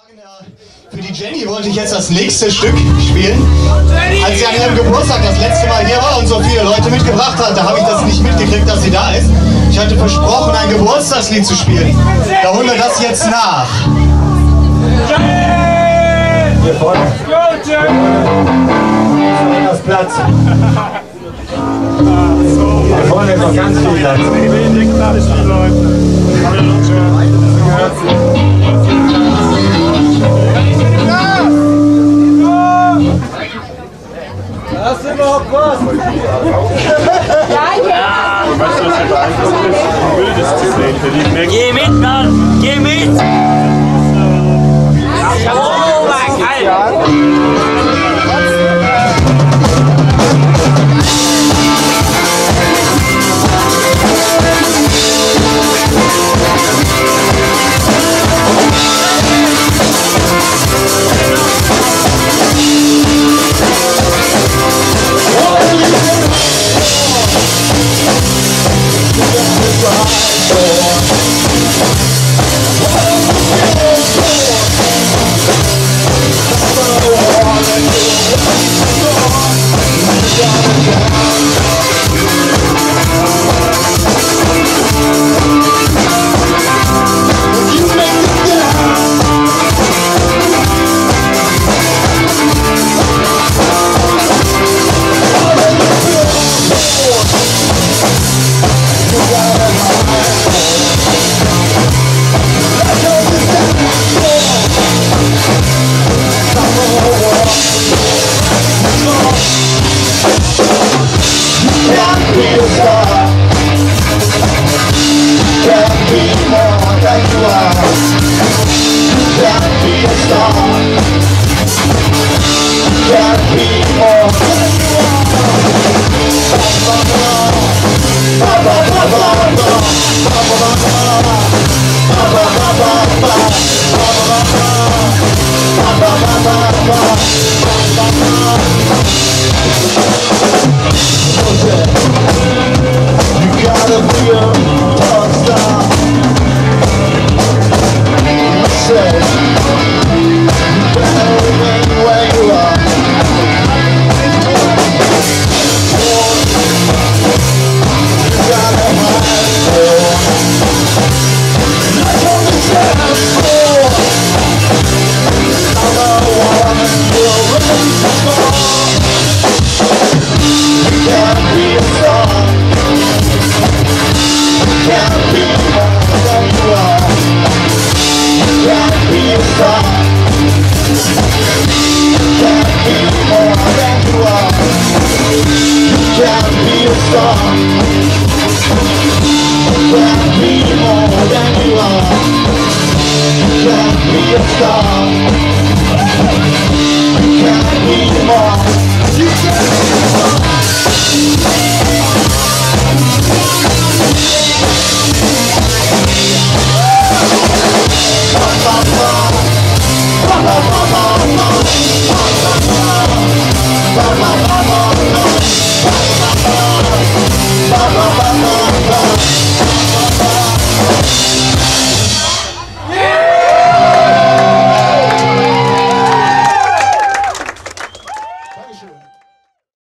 Für die Jenny wollte ich jetzt das nächste Stück spielen. Als sie an ihrem Geburtstag das letzte Mal hier war und so viele Leute mitgebracht hat, da habe ich das nicht mitgekriegt, dass sie da ist. Ich hatte versprochen, ein Geburtstagslied zu spielen. Da holen wir das jetzt nach. Hier vorne. Das Platz. Hier vorne ist noch ganz viel Platz. Hast du überhaupt was? Ja. Weißt du, was hier beeindruckt ist? Ein wildes Zelt. Geh mit, Mann! Geh mit! Oh mein Gott! Be a star.